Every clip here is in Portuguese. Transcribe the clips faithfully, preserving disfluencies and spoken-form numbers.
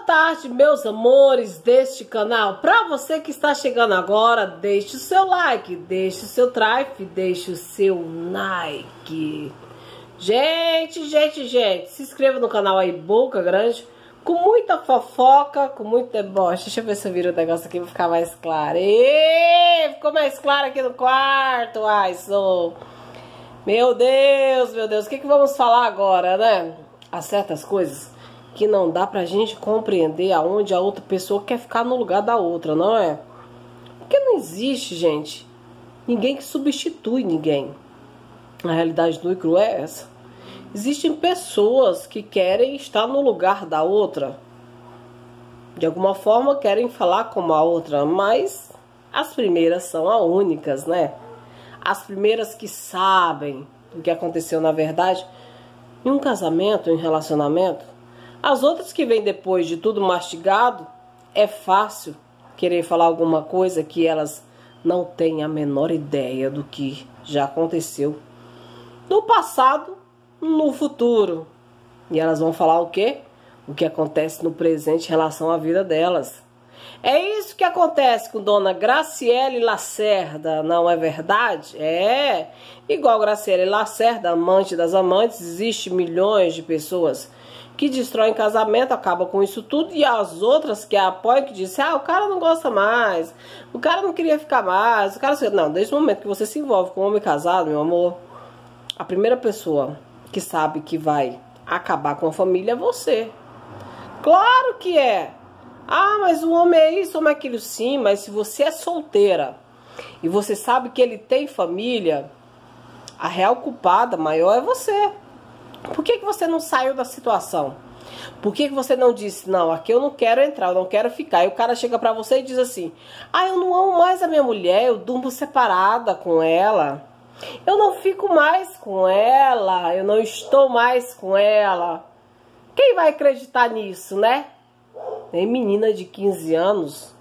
tarde, meus amores deste canal. Para você que está chegando agora, deixe o seu like, deixe o seu drive, deixe o seu like. Gente, gente, gente, se inscreva no canal aí, Boca Grande, com muita fofoca, com muito deboche. Deixa eu ver se eu viro o negócio aqui pra ficar mais claro. Êêê, ficou mais claro aqui no quarto. Ai, sou... Meu Deus, meu Deus, o que que vamos falar agora, né? Há certas coisas que não dá pra gente compreender aonde a outra pessoa quer ficar no lugar da outra, não é? Porque não existe, gente, ninguém que substitui ninguém. A realidade nua e crua é essa. Existem pessoas que querem estar no lugar da outra. De alguma forma querem falar como a outra, mas as primeiras são as únicas, né? As primeiras que sabem o que aconteceu na verdade em um casamento, em um relacionamento. As outras que vêm depois de tudo mastigado, é fácil querer falar alguma coisa que elas não têm a menor ideia do que já aconteceu no passado, no futuro. E elas vão falar o quê? O que acontece no presente em relação à vida delas. É isso que acontece com Dona Graciele Lacerda, não é verdade? É, igual Graciele Lacerda, amante das amantes, existe milhões de pessoas que destroem casamento, acabam com isso tudo, e as outras que a apoiam, que dizem, ah, o cara não gosta mais, o cara não queria ficar mais, o cara... Não, desde o momento que você se envolve com um homem casado, meu amor, a primeira pessoa que sabe que vai acabar com a família é você. Claro que é. Ah, mas o homem é isso, o homem é aquilo. Sim, mas se você é solteira e você sabe que ele tem família, a real culpada maior é você. Por que que você não saiu da situação? Por que que você não disse, não, aqui eu não quero entrar, eu não quero ficar? E o cara chega pra você e diz assim, ah, eu não amo mais a minha mulher, eu durmo separada com ela. Eu não fico mais com ela, eu não estou mais com ela. Quem vai acreditar nisso, né? Nem menina de quinze anos,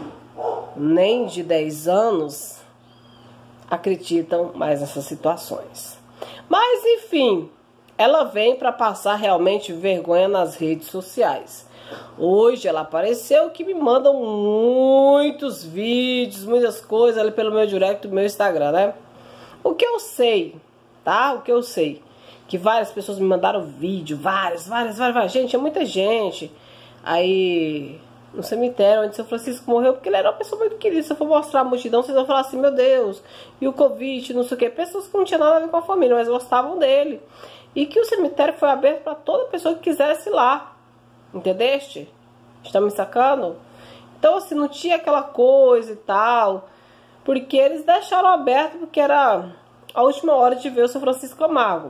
nem de dez anos acreditam mais nessas situações. Mas, enfim, ela vem para passar realmente vergonha nas redes sociais. Hoje ela apareceu que me mandam muitos vídeos, muitas coisas ali pelo meu direct do meu Instagram, né? O que eu sei, tá? O que eu sei, que várias pessoas me mandaram vídeo, várias, várias, várias, várias. Gente, é muita gente. Aí, no cemitério onde o seu Francisco morreu, porque ele era uma pessoa muito querida. Se eu for mostrar a multidão, vocês vão falar assim, meu Deus, e o Covid, não sei o que. Pessoas que não tinham nada a ver com a família, mas gostavam dele. E que o cemitério foi aberto para toda pessoa que quisesse ir lá. Entendeste? Está me sacando? Então, assim, não tinha aquela coisa e tal. Porque eles deixaram aberto, porque era a última hora de ver o seu Francisco Camargo.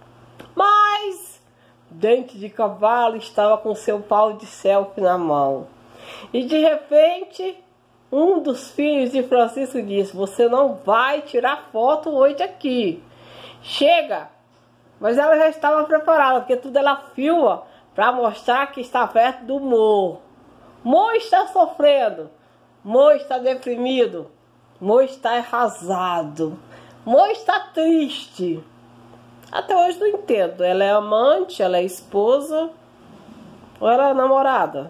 Mas Dente de Cavalo estava com seu pau de selfie na mão. E de repente, um dos filhos de Francisco disse, você não vai tirar foto hoje aqui. Chega! Mas ela já estava preparada, porque tudo ela filma para mostrar que está perto do Mo. Mo está sofrendo. Mo está deprimido. Mo está arrasado. Mo está triste. Até hoje não entendo. Ela é amante, ela é esposa ou ela é namorada?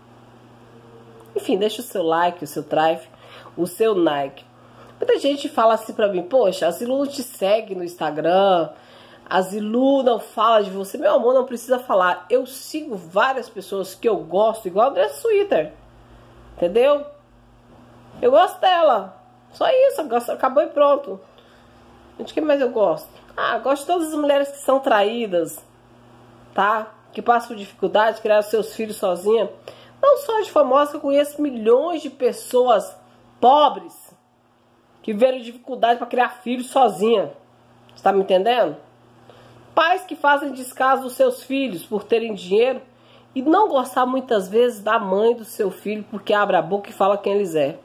Enfim, deixa o seu like, o seu drive, o seu like. Muita gente fala assim pra mim, poxa, a Zilu não te segue no Instagram, a Zilu não fala de você. Meu amor, não precisa falar. Eu sigo várias pessoas que eu gosto, igual a Andressa Twitter. Entendeu? Eu gosto dela. Só isso, eu gosto, acabou e pronto. De quem mais eu gosto? Ah, gosto de todas as mulheres que são traídas, tá? Que passam por dificuldade, criaram seus filhos sozinha. Não só de famosa, que eu conheço milhões de pessoas pobres que viram dificuldade para criar filhos sozinha. Você tá me entendendo? Pais que fazem descaso dos seus filhos por terem dinheiro e não gostar muitas vezes da mãe do seu filho porque abre a boca e fala quem eles é.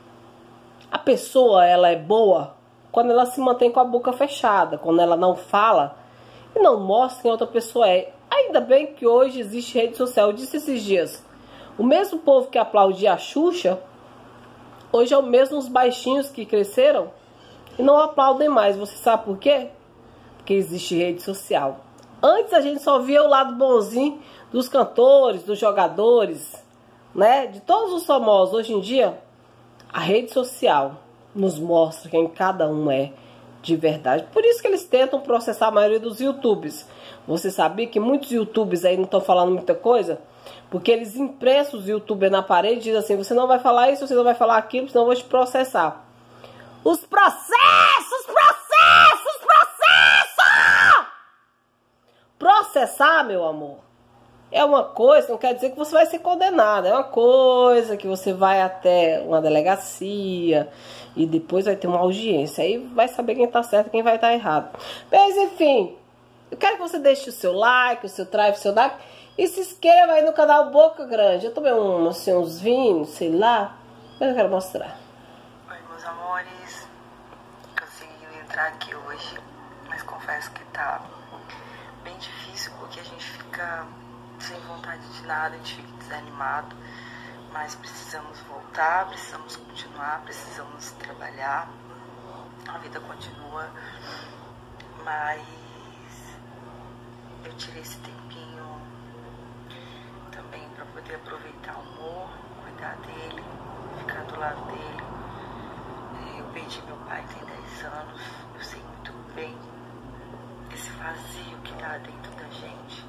A pessoa, ela é boa quando ela se mantém com a boca fechada, quando ela não fala e não mostra quem a outra pessoa é. Ainda bem que hoje existe rede social. Eu disse esses dias, o mesmo povo que aplaudia a Xuxa, hoje é o mesmo os baixinhos que cresceram e não aplaudem mais. Você sabe por quê? Porque existe rede social. Antes a gente só via o lado bonzinho dos cantores, dos jogadores. né, de todos os famosos hoje em dia, a rede social nos mostra quem cada um é de verdade. Por isso que eles tentam processar a maioria dos YouTubers. Você sabia que muitos YouTubers aí não estão falando muita coisa? Porque eles impressam os YouTubers na parede e dizem assim, você não vai falar isso, você não vai falar aquilo, senão eu vou te processar. Os processos, processos, processos! Processar, meu amor, é uma coisa, não quer dizer que você vai ser condenado. É uma coisa que você vai até uma delegacia e depois vai ter uma audiência. Aí vai saber quem tá certo e quem vai estar errado. Mas enfim, eu quero que você deixe o seu like, o seu drive, o seu like e se inscreva aí no canal Boca Grande. Eu tomei um, assim, uns vinhos, sei lá, mas eu quero mostrar. Oi, meus amores. Consegui entrar aqui hoje, mas confesso que tá bem difícil porque a gente fica sem vontade de nada, a gente fica desanimado, mas precisamos voltar, precisamos continuar, precisamos trabalhar, a vida continua, mas eu tirei esse tempinho também para poder aproveitar o amor, cuidar dele, ficar do lado dele. Eu perdi meu pai tem dez anos, eu sei muito bem esse vazio que tá dentro da gente.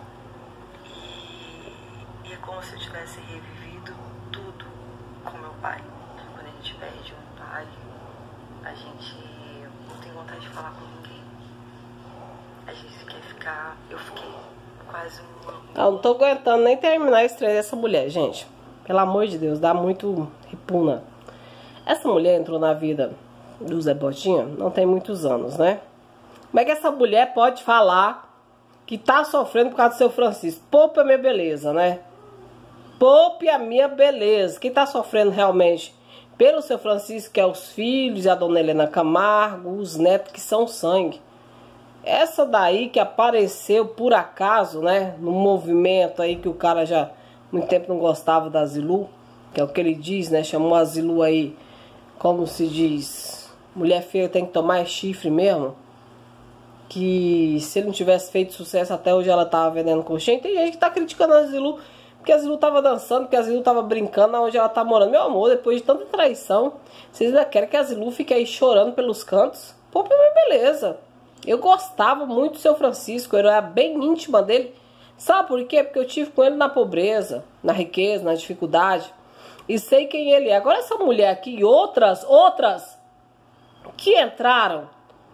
E é como se eu tivesse revivido tudo com meu pai. Quando a gente perde um pai, a gente não tem vontade de falar com ninguém. A gente quer ficar... Eu fiquei quase um... Eu não tô aguentando nem terminar esse treino dessa mulher, gente. Pelo amor de Deus, dá muito repuna. Essa mulher entrou na vida do Zé Botinha não tem muitos anos, né? Como é que essa mulher pode falar que tá sofrendo por causa do seu Francisco? Poupe a minha beleza, né? Poupe a minha beleza. Quem tá sofrendo realmente pelo seu Francisco, que é os filhos, e a dona Helena Camargo, os netos que são sangue. Essa daí que apareceu por acaso, né? No movimento aí que o cara já há muito tempo não gostava da Zilu, que é o que ele diz, né? Chamou a Zilu aí, como se diz, mulher feia tem que tomar chifre mesmo. Que se ele não tivesse feito sucesso até hoje ela tava vendendo coxinha. Tem gente que tá criticando a Zilu porque a Zilu tava dançando, porque a Zilu tava brincando, onde ela tá morando. Meu amor, depois de tanta traição, vocês ainda querem que a Zilu fique aí chorando pelos cantos? Pô, beleza. Eu gostava muito do seu Francisco, eu era bem íntima dele. Sabe por quê? Porque eu tive com ele na pobreza, na riqueza, na dificuldade. E sei quem ele é. Agora essa mulher aqui e outras, outras que entraram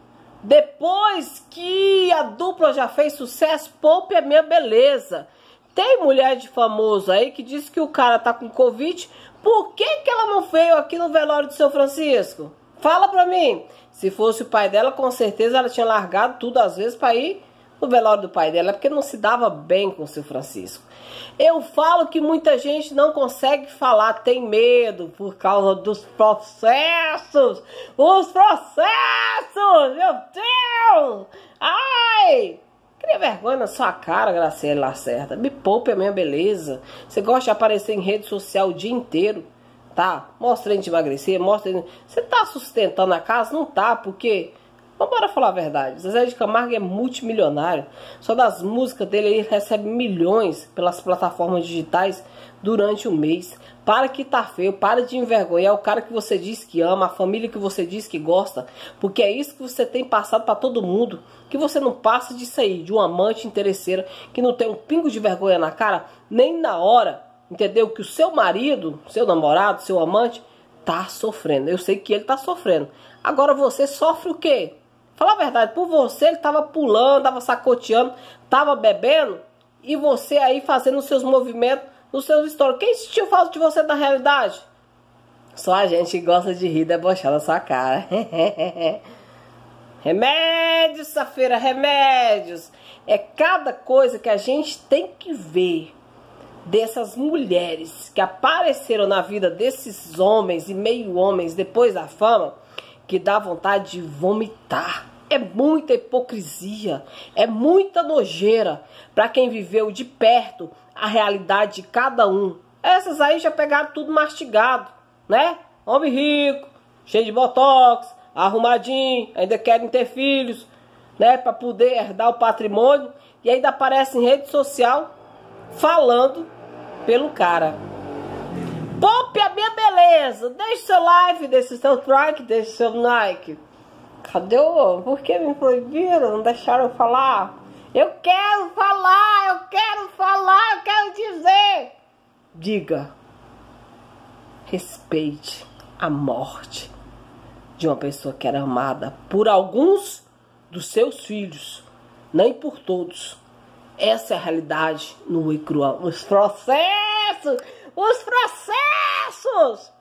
depois que a dupla já fez sucesso, poupe a minha beleza. Tem mulher de famoso aí que diz que o cara tá com Covid. Por que que ela não veio aqui no velório do seu Francisco? Fala pra mim. Se fosse o pai dela, com certeza ela tinha largado tudo às vezes pra ir no velório do pai dela, porque não se dava bem com o seu Francisco. Eu falo que muita gente não consegue falar, tem medo por causa dos processos. Os processos, meu Deus! Ai! Cria vergonha na sua cara, Graciele Lacerda. Me poupe a minha beleza. Você gosta de aparecer em rede social o dia inteiro, tá? Mostra ele de emagrecer, mostra ele... Você tá sustentando a casa? Não tá, porque... Vamos falar a verdade. Zezé de Camargo é multimilionário. Só das músicas dele ele recebe milhões pelas plataformas digitais durante o mês. Para que tá feio, para de envergonhar o cara que você diz que ama, a família que você diz que gosta. Porque é isso que você tem passado para todo mundo. Que você não passa disso aí, de um amante interesseira que não tem um pingo de vergonha na cara, nem na hora, entendeu? Que o seu marido, seu namorado, seu amante, tá sofrendo. Eu sei que ele tá sofrendo. Agora você sofre o quê? Fala a verdade, por você ele tava pulando, tava sacoteando, tava bebendo e você aí fazendo os seus movimentos nos seus stories. Quem sentiu falta de você na realidade? Só a gente que gosta de rir, debochar na sua cara. Remédios, safeira, remédios. É cada coisa que a gente tem que ver dessas mulheres que apareceram na vida desses homens e meio homens depois da fama, que dá vontade de vomitar. É muita hipocrisia, é muita nojeira para quem viveu de perto a realidade de cada um. Essas aí já pegaram tudo mastigado, né? Homem rico, cheio de botox, arrumadinho, ainda querem ter filhos, né? Para poder herdar o patrimônio e ainda aparece em rede social falando pelo cara. Poupe a minha beleza. Deixe seu like, deixe seu like, deixe seu like. Cadê o... Por que me proibiram? Não deixaram eu falar? Eu quero falar, eu quero falar, eu quero dizer. Diga. Respeite a morte de uma pessoa que era amada por alguns dos seus filhos, nem por todos. Essa é a realidade no Icruan. Os processos, os processos